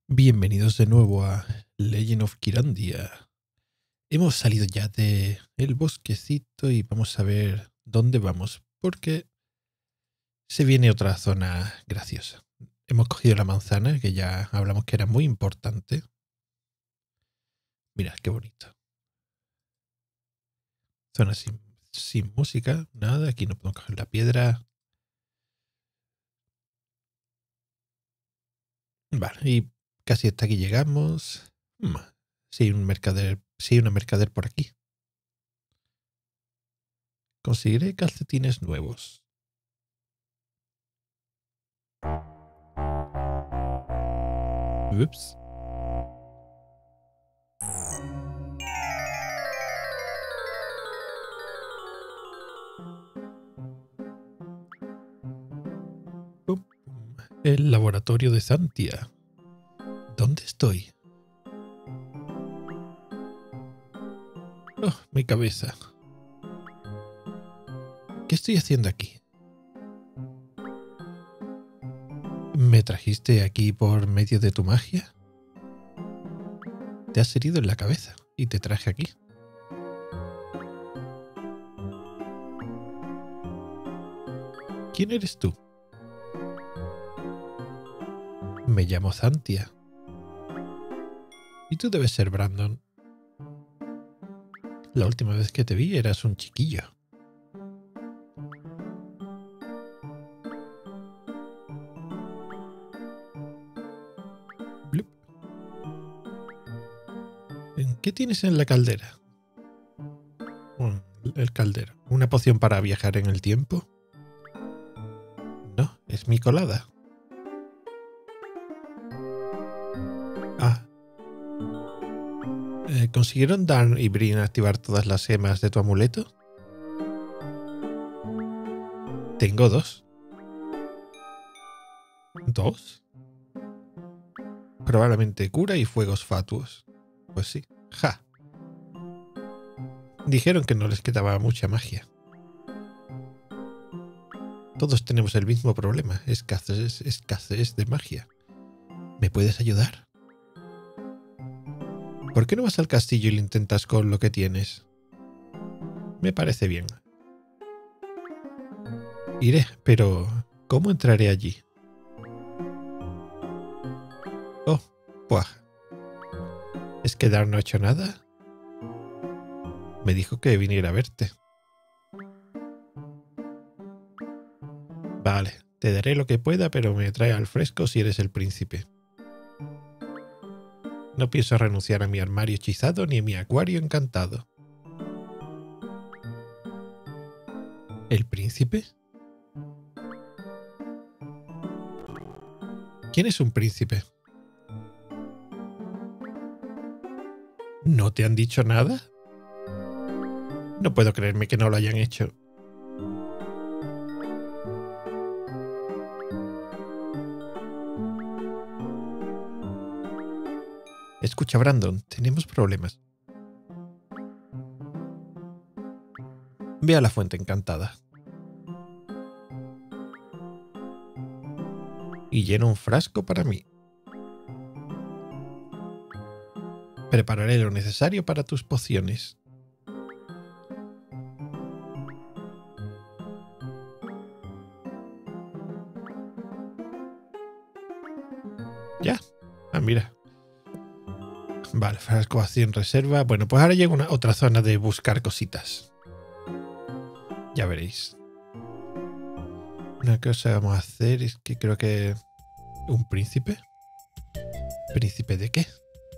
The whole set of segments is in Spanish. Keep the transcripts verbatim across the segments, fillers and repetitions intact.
Bienvenidos de nuevo a Legend of Kyrandia. Hemos salido ya de el bosquecito y vamos a ver dónde vamos, porque se viene otra zona graciosa. Hemos cogido la manzana, que ya hablamos que era muy importante. Mirad qué bonito. Zona sin, sin música, nada. Aquí no podemos coger la piedra. Vale, y casi hasta aquí llegamos. Hmm, sí hay un mercader, sí hay una mercader por aquí. Conseguiré calcetines nuevos. Ups. Pum, pum. El laboratorio de Santia. ¿Dónde estoy? Oh, mi cabeza. ¿Qué estoy haciendo aquí? ¿Me trajiste aquí por medio de tu magia? Te has herido en la cabeza y te traje aquí. ¿Quién eres tú? Me llamo Zantia. Y tú debes ser Brandon. La última vez que te vi eras un chiquillo. Blup. ¿Qué tienes en la caldera? El caldero. ¿Una poción para viajar en el tiempo? No, es mi colada. Ah. Eh, ¿Consiguieron Dan y Brin activar todas las gemas de tu amuleto? Tengo dos. ¿Dos? Probablemente cura y fuegos fatuos. Pues sí. ¡Ja! Dijeron que no les quedaba mucha magia. Todos tenemos el mismo problema. Escasez, escasez de magia. ¿Me puedes ayudar? ¿Por qué no vas al castillo y lo intentas con lo que tienes? Me parece bien. Iré, pero ¿cómo entraré allí? Oh, puah. ¿Es que Dar no ha hecho nada? Me dijo que viniera a verte. Vale, te daré lo que pueda, pero me trae al fresco si eres el príncipe. No pienso renunciar a mi armario hechizado ni a mi acuario encantado. ¿El príncipe? ¿Quién es un príncipe? ¿No te han dicho nada? No puedo creerme que no lo hayan hecho. Escucha, Brandon, tenemos problemas. Ve a la fuente encantada. Y llena un frasco para mí. Prepararé lo necesario para tus pociones. ¿Ya? Ah, mira. Vale, frasco vacío en reserva. Bueno, pues ahora llega una otra zona de buscar cositas. Ya veréis. Una cosa que vamos a hacer es que creo que... ¿Un príncipe? ¿Príncipe de qué?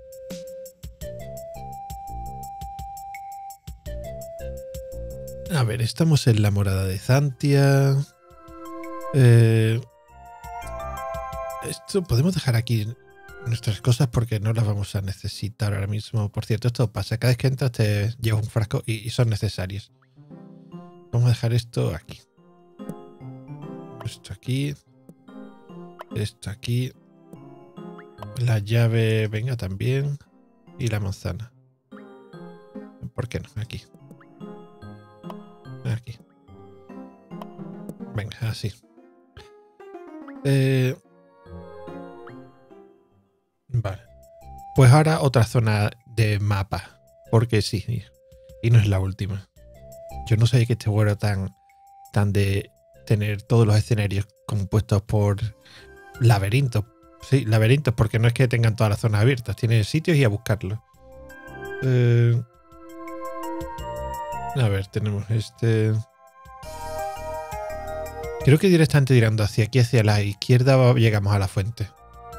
A ver, estamos en la morada de Zantia. Eh, esto podemos dejar aquí nuestras cosas porque no las vamos a necesitar ahora mismo. Por cierto, esto pasa. Cada vez que entras te llevas un frasco y, y son necesarios. Vamos a dejar esto aquí. Esto aquí. Esto aquí. La llave, venga, también. Y la manzana. ¿Por qué no? Aquí. Aquí. Venga, así. Eh... Vale. Pues ahora otra zona de mapa. Porque sí. Y no es la última. Yo no sabía que este juego era tan, tan de tener todos los escenarios compuestos por laberintos. Sí, laberintos, porque no es que tengan todas las zonas abiertas. Tienen sitios y a buscarlos. Eh, a ver, tenemos este... Creo que directamente tirando hacia aquí, hacia la izquierda, llegamos a la fuente.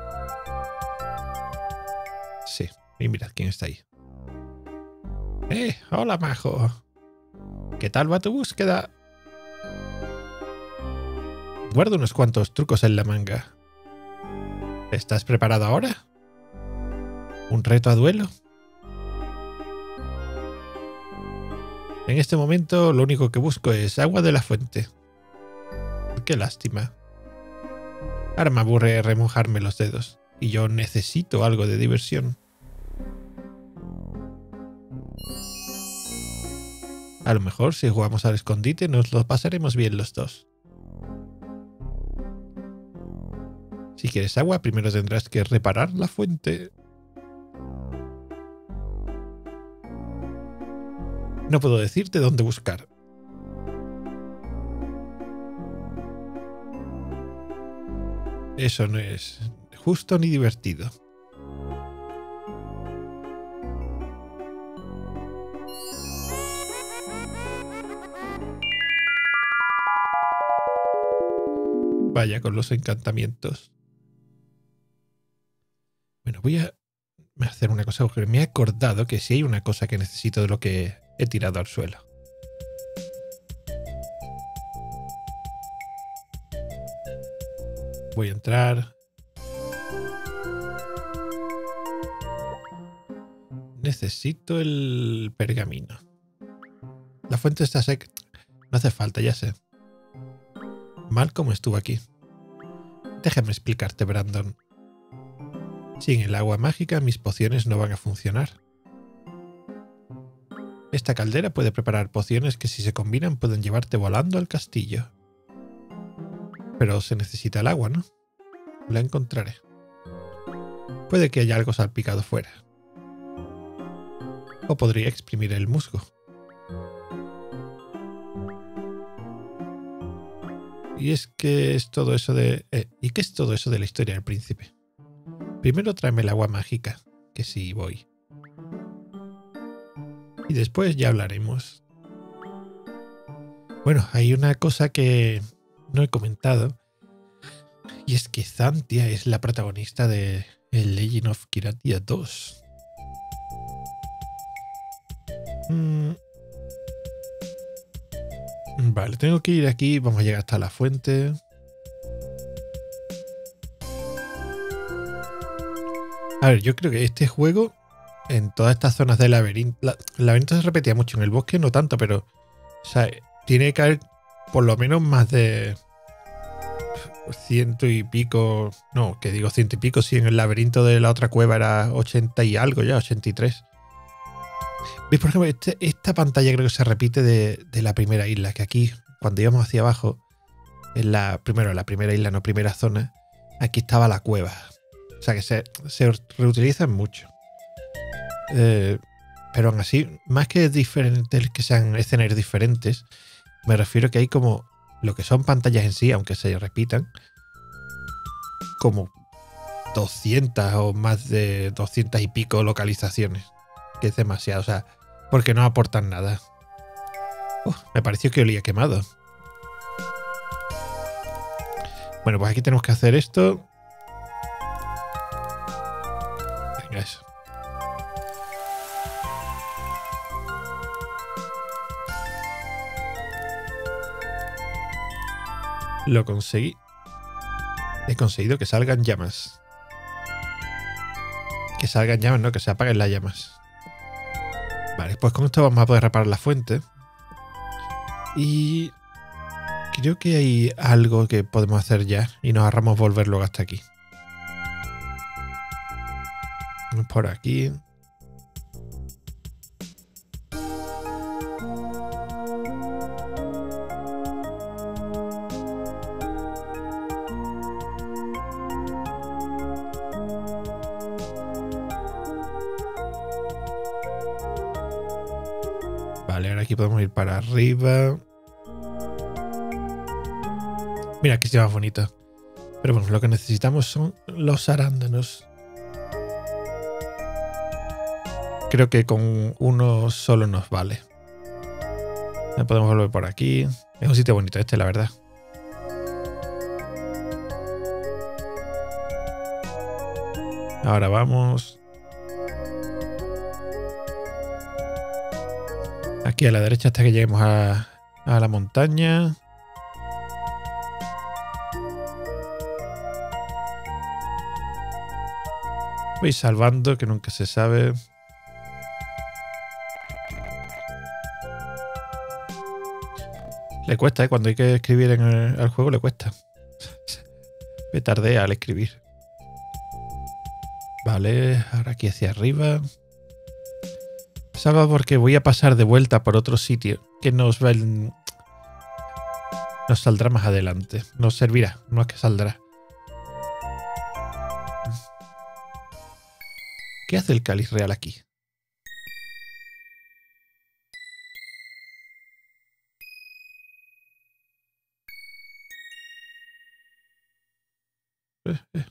Sí, y mirad quién está ahí. ¡Eh! ¡Hola, majo! ¿Qué tal va tu búsqueda? Guardo unos cuantos trucos en la manga. ¿Estás preparado ahora? ¿Un reto a duelo? En este momento lo único que busco es agua de la fuente. Qué lástima. Ahora me aburre remojarme los dedos. Y yo necesito algo de diversión. A lo mejor si jugamos al escondite nos lo pasaremos bien los dos. Si quieres agua, primero tendrás que reparar la fuente. No puedo decirte dónde buscar. Eso no es justo ni divertido. Vaya con los encantamientos. Bueno, voy a hacer una cosa porque me he acordado que si hay una cosa que necesito de lo que he tirado al suelo. Voy a entrar. Necesito el pergamino. La fuente está seca. No hace falta, ya sé. Malcolm estuvo aquí. Déjame explicarte, Brandon. Sin el agua mágica, mis pociones no van a funcionar. Esta caldera puede preparar pociones que si se combinan pueden llevarte volando al castillo. Pero se necesita el agua, ¿no? La encontraré. Puede que haya algo salpicado fuera. O podría exprimir el musgo. Y es que es todo eso de... Eh, ¿Y qué es todo eso de la historia del príncipe? Primero tráeme el agua mágica, que sí voy. Y después ya hablaremos. Bueno, hay una cosa que no he comentado. Y es que Xantia es la protagonista de el Legend of Kyratia dos. Mm. Vale, tengo que ir aquí. Vamos a llegar hasta la fuente. A ver, yo creo que este juego, en todas estas zonas de laberinto... La, el laberinto se repetía mucho en el bosque, no tanto, pero... O sea, tiene que haber por lo menos más de... Ciento y pico... No, que digo ciento y pico, si en el laberinto de la otra cueva era ochenta y algo ya, ochenta y tres. ¿Veis? Por ejemplo, este, esta pantalla creo que se repite de, de la primera isla, que aquí, cuando íbamos hacia abajo, en la, primero en la primera isla, no primera zona, aquí estaba la cueva. O sea que se, se reutilizan mucho. Eh, pero aún así, más que diferentes, que sean escenarios diferentes, me refiero que hay como lo que son pantallas en sí, aunque se repitan, como doscientas o más de doscientas y pico localizaciones. Que es demasiado, o sea, porque no aportan nada. Uh, me pareció que olía quemado. Bueno, pues aquí tenemos que hacer esto. Venga, eso. Lo conseguí. He conseguido que salgan llamas. Que salgan llamas, no, que se apaguen las llamas. Vale, pues con esto vamos a poder reparar la fuente. Y creo que hay algo que podemos hacer ya. Y nos ahorramos volver luego hasta aquí. Por aquí. Vale, ahora aquí podemos ir para arriba. Mira, aquí se va bonito. Pero bueno, lo que necesitamos son los arándanos. Creo que con uno solo nos vale. Ya podemos volver por aquí. Es un sitio bonito este, la verdad. Ahora vamos. Aquí a la derecha hasta que lleguemos a, a la montaña. Voy salvando, que nunca se sabe. Le cuesta, ¿eh? Cuando hay que escribir en el, al juego le cuesta. Me tardé al escribir. Vale, ahora aquí hacia arriba. Salvo porque voy a pasar de vuelta por otro sitio que nos va el, nos saldrá más adelante. Nos servirá, no es que saldrá. ¿Qué hace el cáliz real aquí? Eh, eh.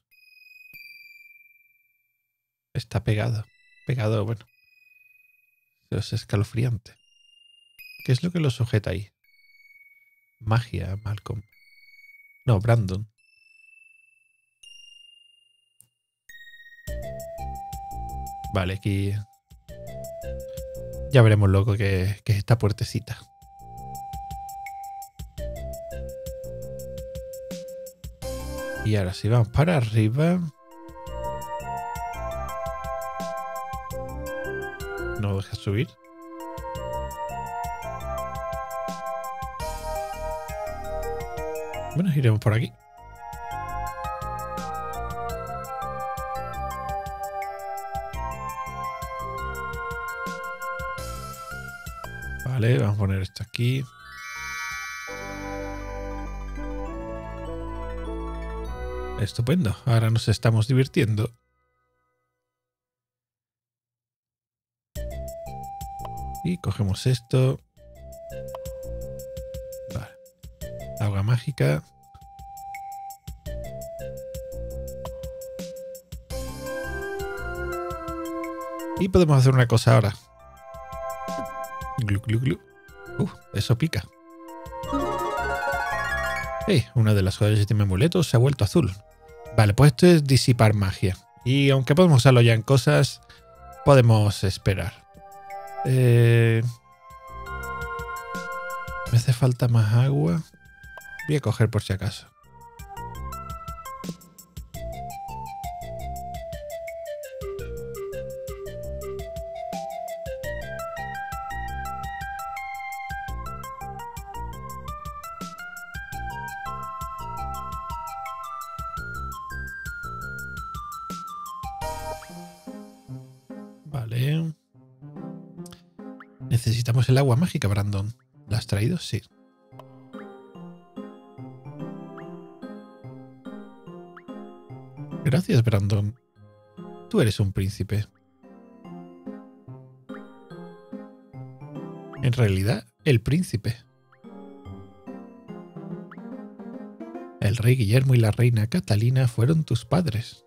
Está pegado. Pegado, bueno. Es escalofriante. ¿Qué es lo que lo sujeta ahí? Magia, Malcolm. No, Brandon. Vale, aquí... Ya veremos luego que, que es esta puertecita. Y ahora si vamos para arriba... No deja subir. Bueno, iremos por aquí. Vale, vamos a poner esto aquí. Estupendo. Ahora nos estamos divirtiendo. Y cogemos esto. Vale. Agua mágica. Y podemos hacer una cosa ahora. Glu, glu, glu. Uh, eso pica. Hey, una de las joyas de mi amuleto se ha vuelto azul. Vale, pues esto es disipar magia. Y aunque podemos usarlo ya en cosas, podemos esperar. Eh, me hace falta más agua. Voy a coger por si acaso. Vale. Necesitamos el agua mágica, Brandon. ¿La has traído? Sí. Gracias, Brandon. Tú eres un príncipe. En realidad, el príncipe. El rey Guillermo y la reina Catalina fueron tus padres.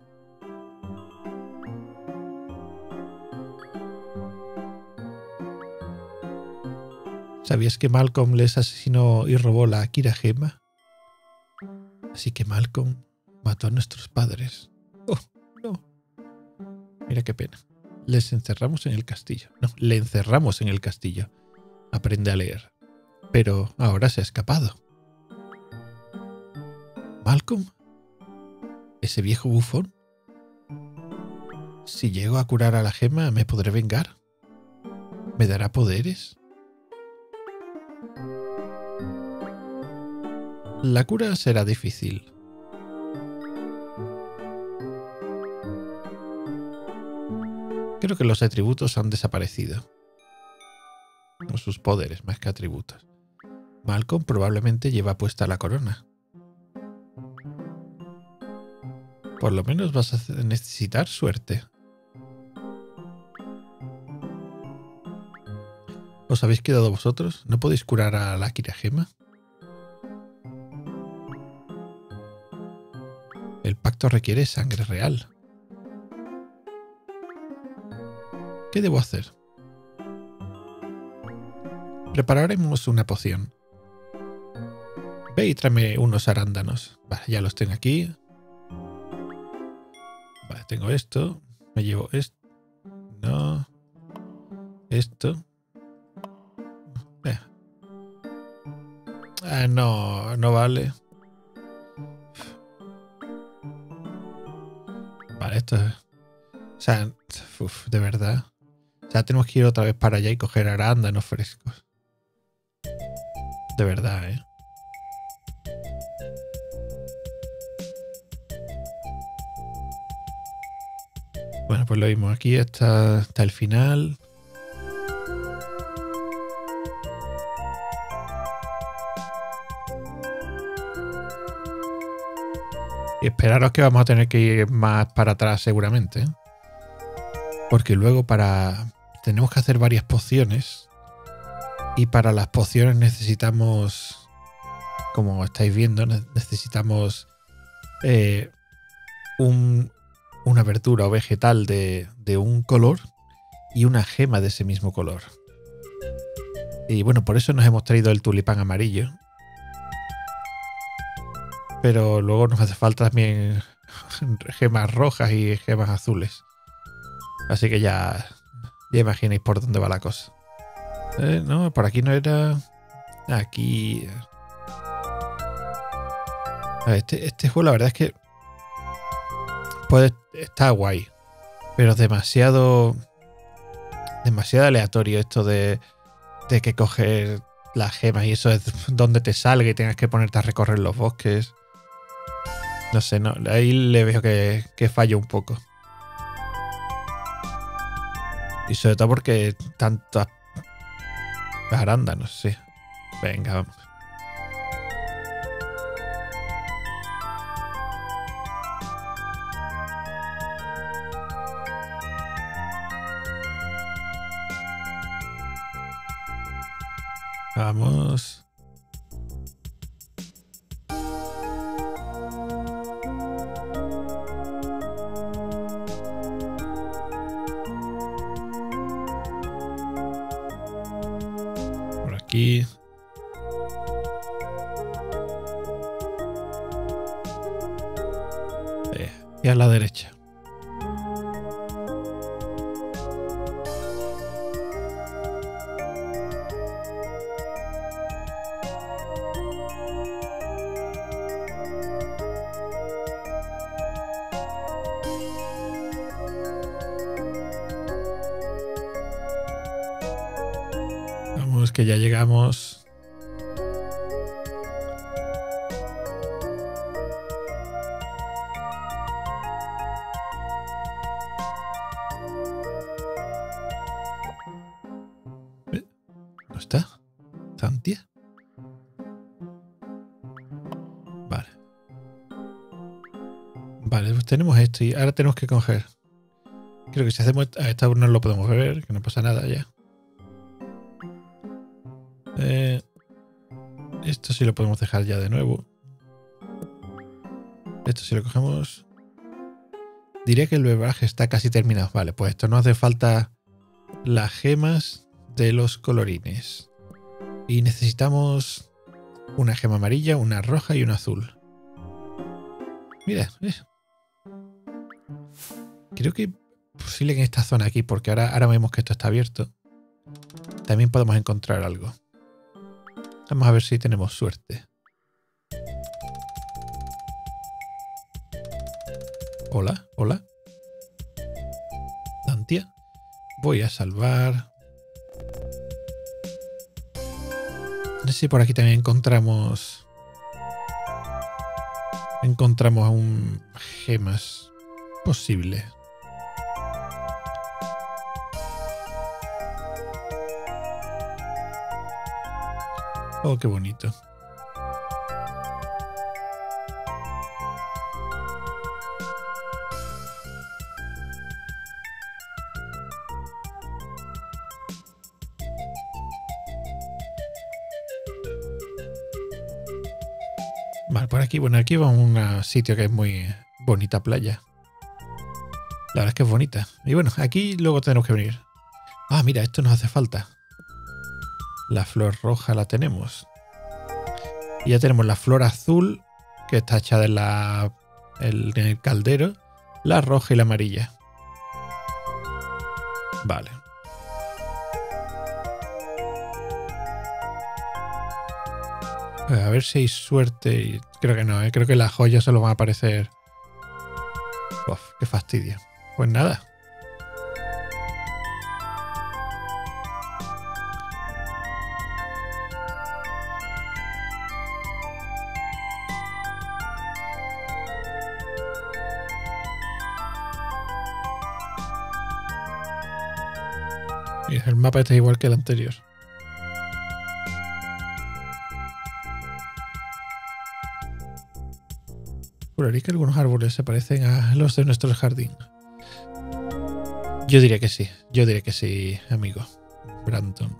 ¿Sabías que Malcolm les asesinó y robó la Akira Gema? Así que Malcolm mató a nuestros padres. Oh, no. Mira qué pena. Les encerramos en el castillo. No, le encerramos en el castillo. Aprende a leer. Pero ahora se ha escapado. ¿Malcolm? ¿Ese viejo bufón? Si llego a curar a la gema, ¿me podré vengar? ¿Me dará poderes? La cura será difícil. Creo que los atributos han desaparecido. O sus poderes, más que atributos. Malcolm probablemente lleva puesta la corona. Por lo menos vas a necesitar suerte. ¿Os habéis quedado vosotros? ¿No podéis curar a la Kiragema? El pacto requiere sangre real. ¿Qué debo hacer? Prepararemos una poción. Ve y tráeme unos arándanos. Vale, ya los tengo aquí. Vale, tengo esto. Me llevo esto. No. Esto. Eh. Ah, no, no vale. Vale, esto es... O sea, uf, de verdad. O sea, tenemos que ir otra vez para allá y coger arándanos frescos. De verdad, ¿eh? Bueno, pues lo mismo. Aquí está, está el final. Y esperaros que vamos a tener que ir más para atrás seguramente, ¿eh? Porque luego para... Tenemos que hacer varias pociones. Y para las pociones necesitamos... Como estáis viendo, necesitamos... Eh, un, una verdura o vegetal de, de un color. Y una gema de ese mismo color. Y bueno, por eso nos hemos traído el tulipán amarillo. Pero luego nos hace falta también gemas rojas y gemas azules. Así que ya, ya imagináis por dónde va la cosa. Eh, no, por aquí no era... Aquí... A ver, este, este juego la verdad es que... Puede, está guay. Pero es demasiado... Demasiado aleatorio esto de... De que coger las gemas y eso es donde te salga y tengas que ponerte a recorrer los bosques. No sé, no, ahí le veo que, que falla un poco. Y sobre todo porque tantas arándanos, sí. Venga, vamos. Vamos. Por aquí. Eh, y a la derecha. Vamos, que ya llegamos. ¿Eh? ¿No está? ¿Zantia? Vale. Vale, pues tenemos esto y ahora tenemos que coger. Creo que si hacemos a esta no lo podemos beber, que no pasa nada ya. Eh, esto sí lo podemos dejar ya de nuevo. Esto si lo cogemos... Diré que el bebaje está casi terminado. Vale, pues esto nos hace falta las gemas de los colorines. Y necesitamos una gema amarilla, una roja y una azul. Mira, eh. Creo que es posible que en esta zona aquí, porque ahora, ahora vemos que esto está abierto, también podemos encontrar algo. Vamos a ver si tenemos suerte. Hola, hola. Zantia. Voy a salvar. No sé si por aquí también encontramos... Encontramos un gemas posible. Oh, qué bonito. Vale, por aquí, bueno, aquí vamos a un sitio que es muy bonita playa. La verdad es que es bonita. Y bueno, aquí luego tenemos que venir. Ah, mira, esto nos hace falta. La flor roja la tenemos. Y ya tenemos la flor azul, que está echada en, la, el, en el caldero. La roja y la amarilla. Vale. Pues a ver si hay suerte. Y creo que no, ¿eh? Creo que las joyas solo van a aparecer. Uf, qué fastidio. Pues nada. Mira, el mapa está igual que el anterior. Juraría que algunos árboles se parecen a los de nuestro jardín. Yo diría que sí, yo diría que sí, amigo Brandon.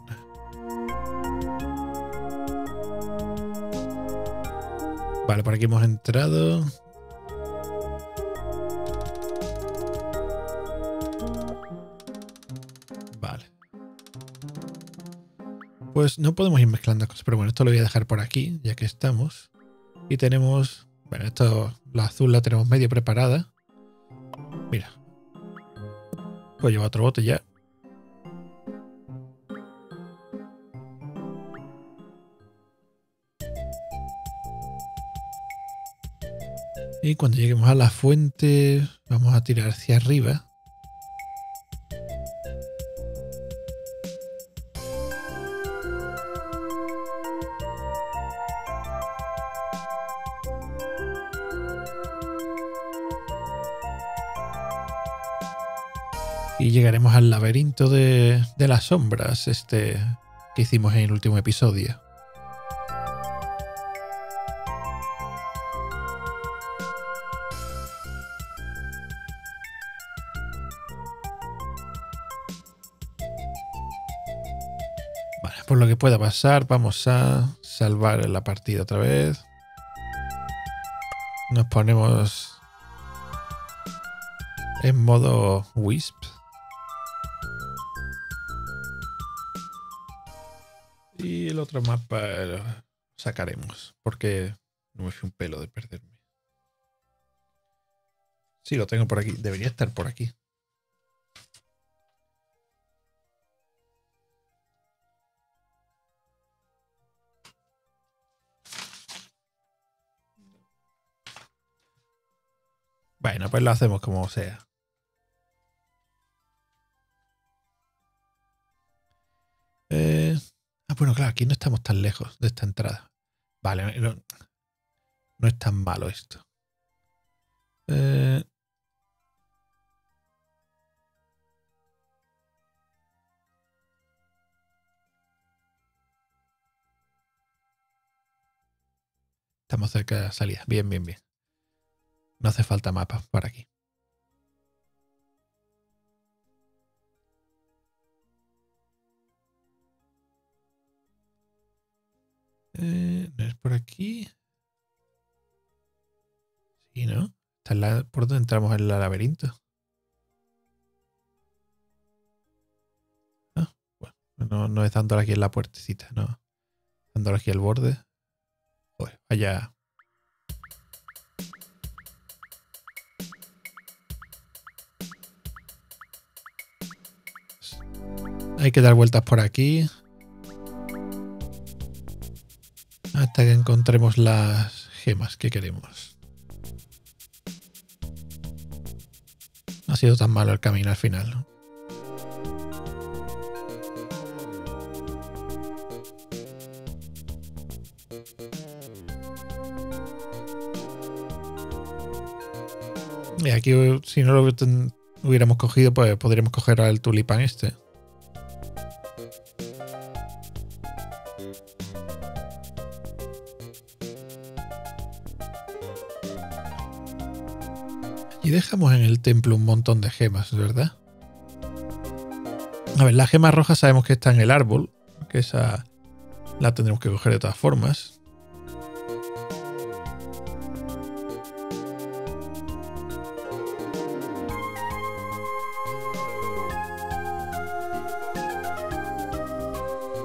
Vale, por aquí hemos entrado. Vale. Pues no podemos ir mezclando cosas, pero bueno, esto lo voy a dejar por aquí, ya que estamos. Y tenemos... Bueno, esto, la azul la tenemos medio preparada. Mira. Pues lleva otro bote ya. Y cuando lleguemos a la fuente, vamos a tirar hacia arriba. Y llegaremos al laberinto de, de las sombras, este que hicimos en el último episodio. Vale, por lo que pueda pasar, vamos a salvar la partida otra vez. Nos ponemos en modo Wisp. Y el otro mapa lo sacaremos, porque no me fui un pelo de perderme. Sí, lo tengo por aquí. Debería estar por aquí. Bueno, pues lo hacemos como sea. Eh... Ah, bueno, claro, aquí no estamos tan lejos de esta entrada. Vale, no, no es tan malo esto. Eh... Estamos cerca de la salida. Bien, bien, bien. No hace falta mapa por aquí. Eh, ¿No es por aquí? Sí, ¿no? Está la, por donde entramos en el laberinto. Ah, bueno, no, no es dándole aquí en la puertecita, no. Dándole aquí al borde. Pues vaya. Hay que dar vueltas por aquí. Hasta que encontremos las gemas que queremos. No ha sido tan malo el camino al final, ¿no? Y aquí, si no lo hubiéramos cogido, pues podríamos coger al tulipán este. Y dejamos en el templo un montón de gemas, ¿verdad? A ver, la gema roja sabemos que está en el árbol, que esa la tendremos que coger de todas formas.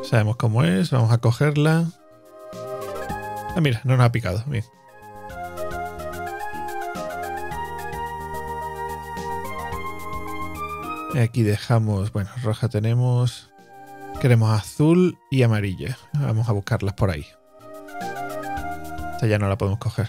Sabemos cómo es. Vamos a cogerla. Ah, mira, no nos ha picado. Bien. Aquí dejamos... Bueno, roja tenemos... Queremos azul y amarilla. Vamos a buscarlas por ahí. Esta ya no la podemos coger.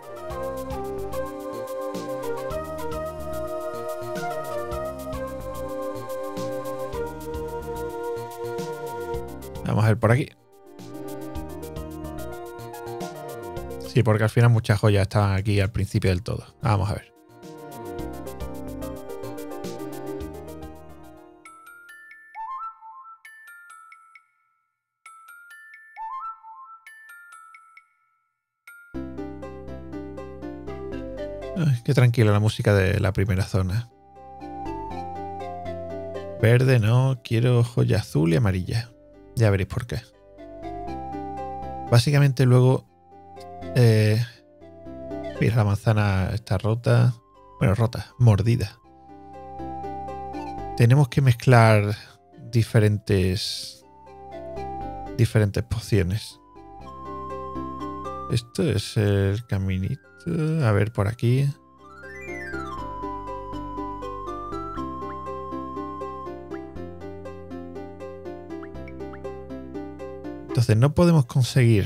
Vamos a ver por aquí. Sí, porque al final muchas joyas estaban aquí al principio del todo. Vamos a ver. Ay, qué tranquila la música de la primera zona. Verde no, quiero joya azul y amarilla. Ya veréis por qué. Básicamente luego... Eh, mira, la manzana está rota. Bueno, rota, mordida. Tenemos que mezclar diferentes... Diferentes pociones. Esto es el caminito. A ver, por aquí. Entonces no podemos conseguir...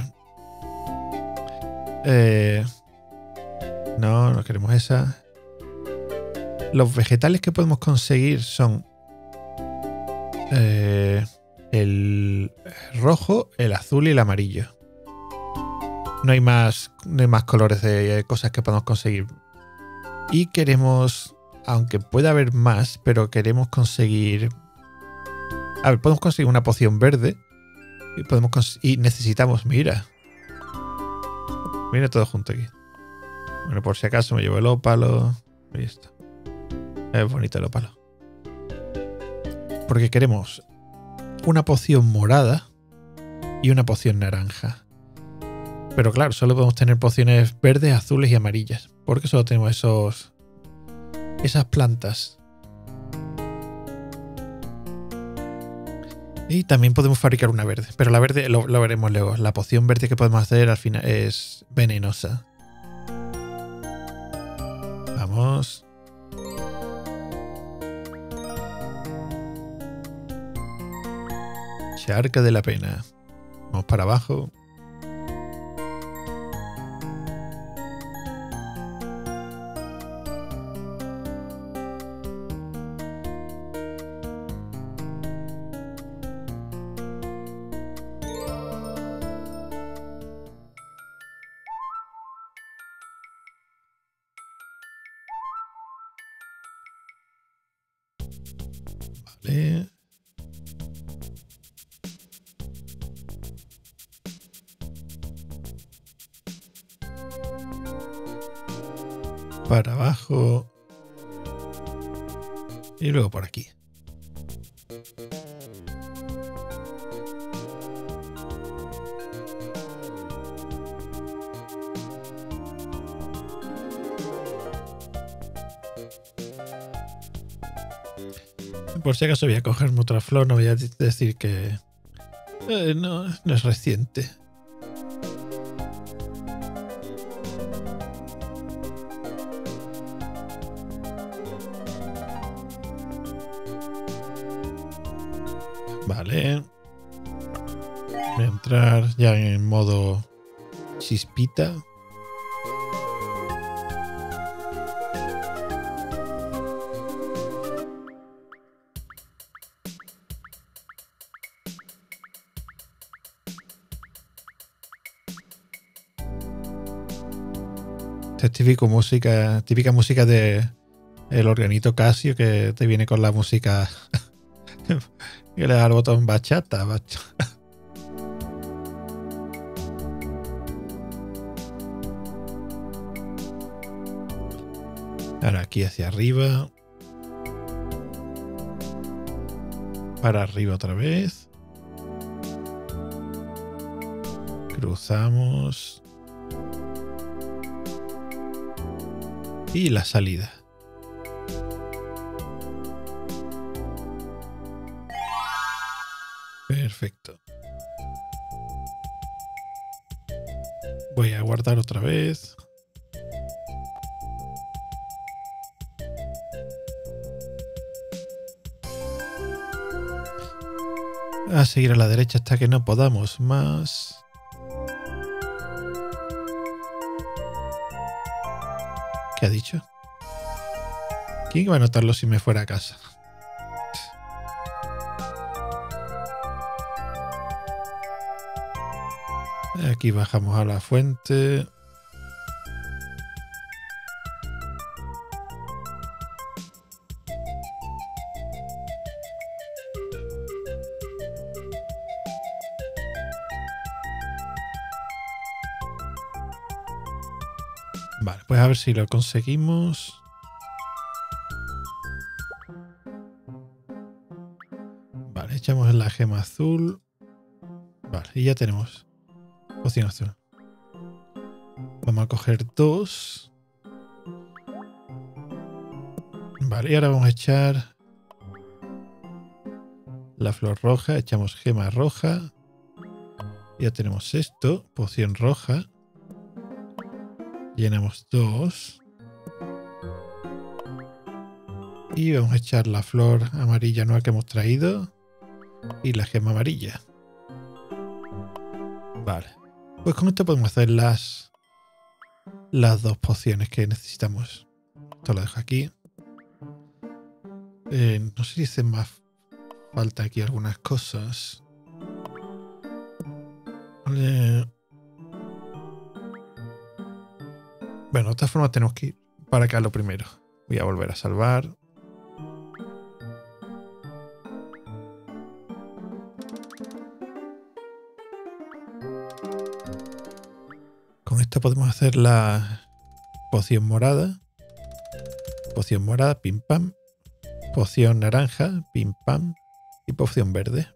Eh, no, no queremos esa. Los vegetales que podemos conseguir son... Eh, el rojo, el azul y el amarillo. No hay más, no hay más colores de cosas que podemos conseguir. Y queremos... Aunque pueda haber más, pero queremos conseguir... A ver, podemos conseguir una poción verde. Y podemos y necesitamos, mira. Mira todo junto aquí. Bueno, por si acaso me llevo el ópalo. Ahí está. Es bonito el ópalo. Porque queremos una poción morada y una poción naranja. Pero claro, solo podemos tener pociones verdes, azules y amarillas. Porque solo tenemos esos esas plantas. Y también podemos fabricar una verde. Pero la verde lo, lo veremos luego. La poción verde que podemos hacer al final es venenosa. Vamos. Charca de la pena. Vamos para abajo. Vale. Para abajo. Y luego por aquí. Por si acaso voy a cogerme otra flor, no voy a decir que eh, no, no es reciente. Vale. Voy a entrar ya en modo chispita. Es típico música, típica música de el organito Casio que te viene con la música que le da el botón bachata, bachata. Ahora aquí hacia arriba. Para arriba otra vez. Cruzamos. Y la salida. Perfecto. Voy a guardar otra vez. A seguir a la derecha hasta que no podamos más. ¿Qué ha dicho? ¿Quién va a notarlo si me fuera a casa? Aquí bajamos a la fuente. Vale, pues a ver si lo conseguimos. Vale, echamos en la gema azul. Vale, y ya tenemos poción azul. Vamos a coger dos. Vale, y ahora vamos a echar la flor roja. Echamos gema roja. Ya tenemos esto, poción roja. Llenamos dos. Y vamos a echar la flor amarilla nueva que hemos traído. Y la gema amarilla. Vale. Pues con esto podemos hacer las, las dos pociones que necesitamos. Esto lo dejo aquí. Eh, no sé si hace más falta aquí algunas cosas. Eh, bueno, de todas formas tenemos que ir para acá lo primero. Voy a volver a salvar. Con esto podemos hacer la poción morada. Poción morada, pim pam. Poción naranja, pim pam. Y poción verde.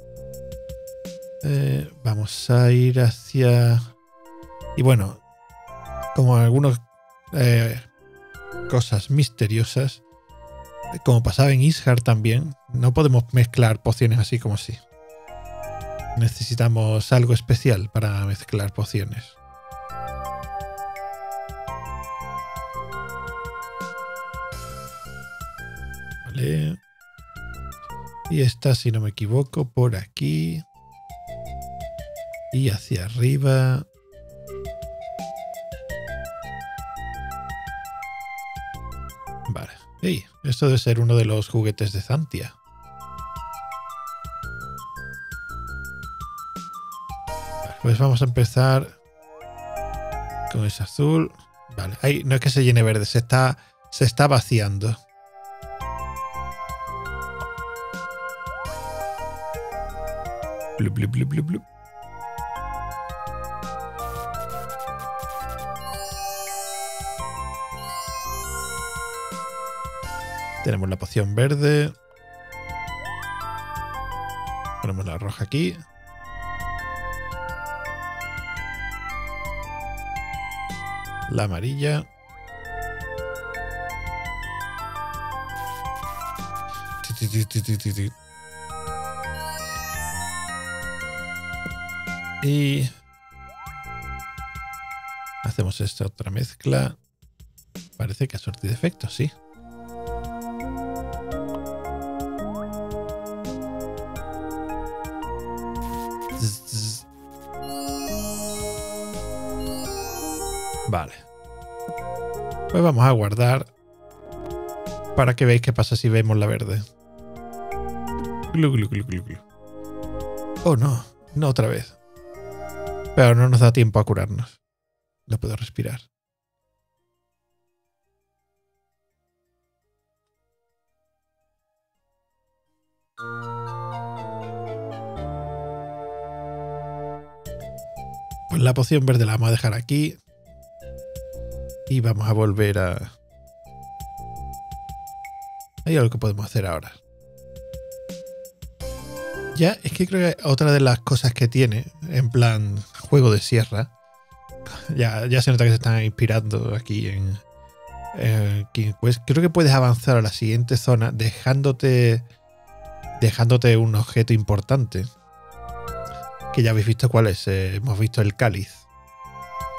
Eh, vamos a ir hacia... Y bueno, como algunas eh, cosas misteriosas, como pasaba en Ishar también, no podemos mezclar pociones así como así. Necesitamos algo especial para mezclar pociones. Vale. Y esta, si no me equivoco, por aquí. Y hacia arriba. Vale. Hey, esto debe ser uno de los juguetes de Zantia. Vale, pues vamos a empezar con ese azul. Vale, ahí no es que se llene verde, se está, se está vaciando. Blup, blup, blup, blup, blup. Tenemos la poción verde. Ponemos la roja aquí. La amarilla. Ti, ti, ti, ti, ti, ti. Y hacemos esta otra mezcla. Parece que ha surtido efecto, sí. Vale. Pues vamos a guardar para que veáis qué pasa si vemos la verde. Glu, glu, glu, glu, glu. Oh, no. No otra vez. Pero no nos da tiempo a curarnos. No puedo respirar. Pues la poción verde la vamos a dejar aquí. Y vamos a volver a... Hay algo que podemos hacer ahora. Ya, es que creo que otra de las cosas que tiene, en plan juego de sierra, ya, ya se nota que se están inspirando aquí en eh, King Quest. Creo que puedes avanzar a la siguiente zona dejándote, dejándote un objeto importante. Que ya habéis visto cuál es. Eh, hemos visto el cáliz.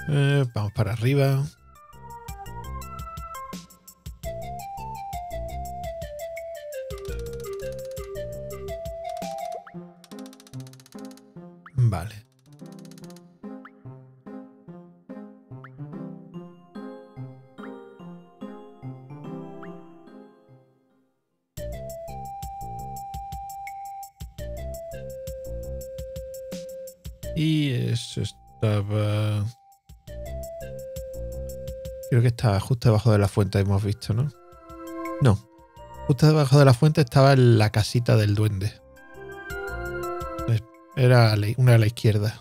Eh, vamos para arriba. Vale. Y eso estaba... Creo que estaba justo debajo de la fuente, hemos visto, ¿no? No. Justo debajo de la fuente estaba la casita del duende. Era una a la izquierda.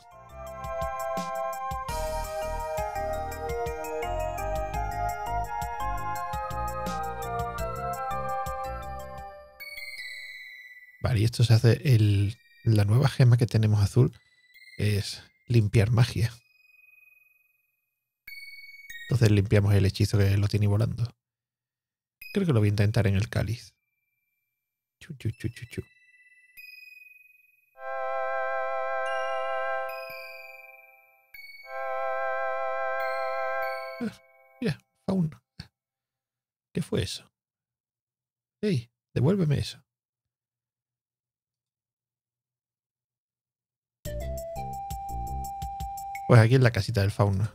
Vale, y esto se hace... El, la nueva gema que tenemos azul es limpiar magia. Entonces limpiamos el hechizo que lo tiene volando. Creo que lo voy a intentar en el cáliz. Chu, chu, chu, chu, chu. Ah, mira, fauna. ¿Qué fue eso? ¡Ey! Devuélveme eso. Pues aquí en la casita del fauno.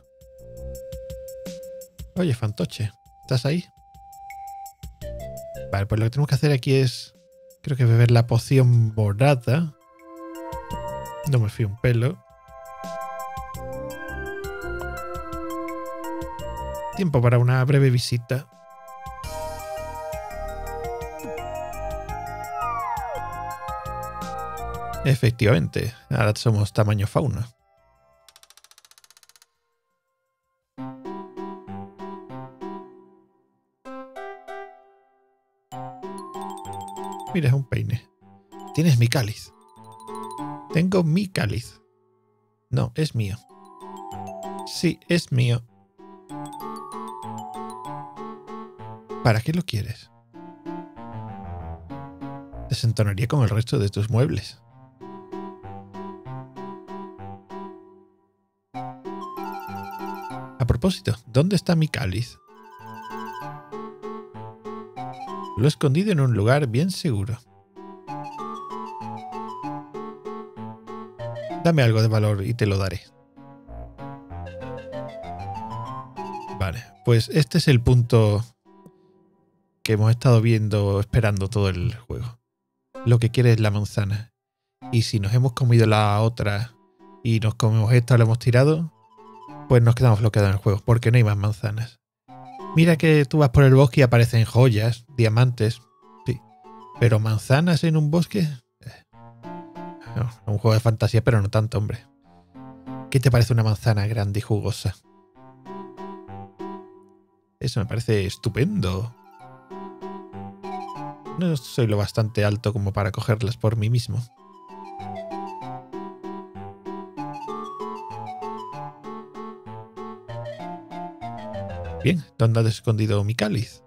Oye, fantoche, ¿estás ahí? Vale, pues lo que tenemos que hacer aquí es... Creo que beber la poción morada. No me fío un pelo. Tiempo para una breve visita. Efectivamente, ahora somos tamaño fauna. Mira, es un peine. Tienes mi cáliz. Tengo mi cáliz. No, es mío. Sí, es mío. ¿Para qué lo quieres? Desentonaría con el resto de tus muebles. A propósito, ¿dónde está mi cáliz? Lo he escondido en un lugar bien seguro. Dame algo de valor y te lo daré. Vale, pues este es el punto que hemos estado viendo, esperando todo el juego. Lo que quiere es la manzana. Y si nos hemos comido la otra y nos comemos esta o la hemos tirado, pues nos quedamos bloqueados en el juego, porque no hay más manzanas. Mira que tú vas por el bosque y aparecen joyas, diamantes, sí. Pero manzanas en un bosque... Eh. No, un juego de fantasía, pero no tanto, hombre. ¿Qué te parece una manzana grande y jugosa? Eso me parece estupendo. No soy lo bastante alto como para cogerlas por mí mismo. Bien, ¿dónde has escondido mi cáliz?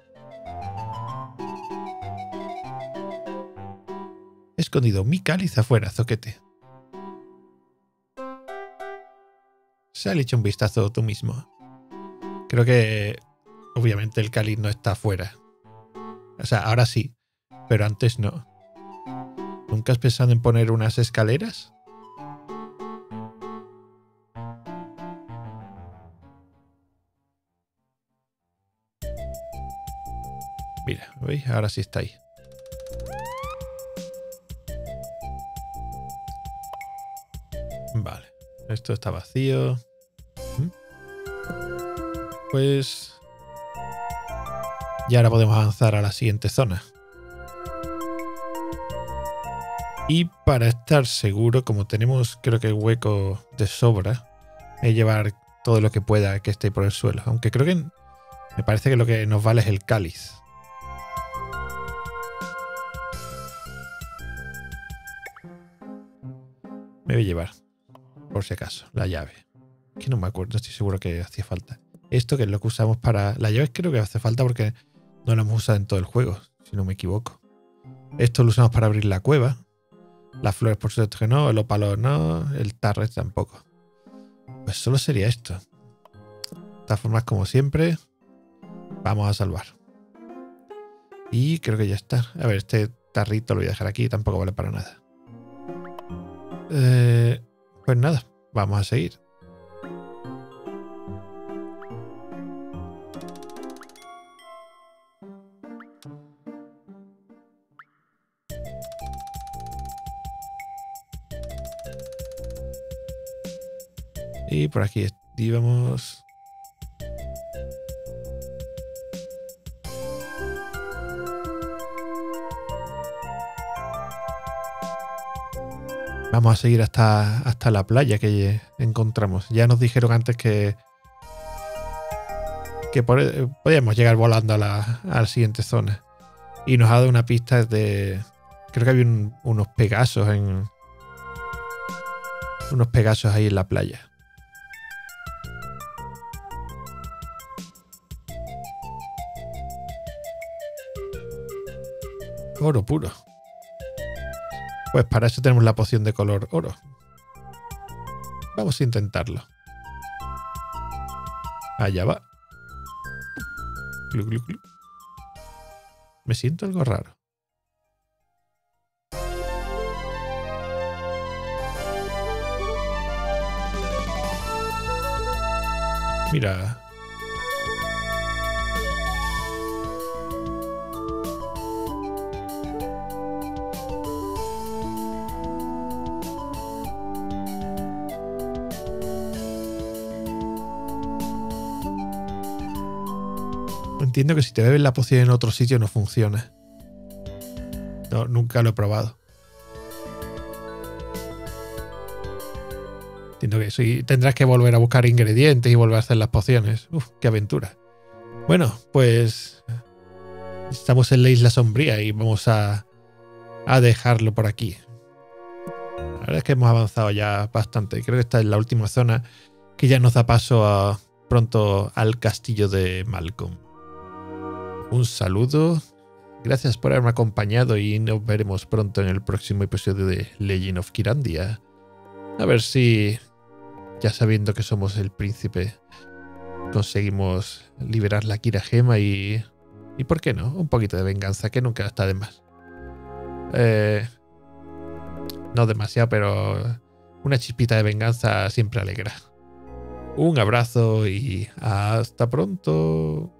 He escondido mi cáliz afuera, zoquete. Se le hecho un vistazo tú mismo. Creo que obviamente el cáliz no está afuera. O sea, ahora sí, pero antes no. ¿Nunca has pensado en poner unas escaleras? Mira, ¿veis? Ahora sí está ahí. Vale, esto está vacío. Pues... Y ahora podemos avanzar a la siguiente zona. Y para estar seguro, como tenemos creo que hueco de sobra, es llevar todo lo que pueda que esté por el suelo. Aunque creo que me parece que lo que nos vale es el cáliz. Me voy a llevar, por si acaso, la llave. Que no me acuerdo, estoy seguro que hacía falta. Esto que es lo que usamos para... La llave creo que hace falta porque no lo hemos usado en todo el juego, si no me equivoco. Esto lo usamos para abrir la cueva. Las flores por supuesto que no, el ópalo no, el tarret tampoco. Pues solo sería esto. todas formas, como siempre, vamos a salvar. Y creo que ya está. A ver, este tarrito lo voy a dejar aquí. Tampoco vale para nada. Eh, pues nada, vamos a seguir. Y por aquí íbamos. Vamos a seguir hasta, hasta la playa que encontramos. Ya nos dijeron antes que que podíamos llegar volando a la, a la siguiente zona. Y nos ha dado una pista de... Creo que había un, unos pegasos en... Unos pegasos ahí en la playa. Oro puro. Pues para eso tenemos la poción de color oro. Vamos a intentarlo. Allá va. Glu, glu, glu. Me siento algo raro. Mira. Entiendo que si te bebes la poción en otro sitio no funciona. No, nunca lo he probado. Entiendo que sí, tendrás que volver a buscar ingredientes y volver a hacer las pociones. Uf, qué aventura. Bueno, pues estamos en la isla sombría y vamos a, a dejarlo por aquí. La verdad es que hemos avanzado ya bastante. Creo que esta es la última zona que ya nos da paso a, pronto al castillo de Malcolm. Un saludo, gracias por haberme acompañado y nos veremos pronto en el próximo episodio de Legend of Kyrandia. A ver si, ya sabiendo que somos el príncipe, conseguimos liberar la Kira Gema y, y ¿por qué no? Un poquito de venganza, que nunca está de más. Eh, no demasiado, pero una chispita de venganza siempre alegra. Un abrazo y hasta pronto.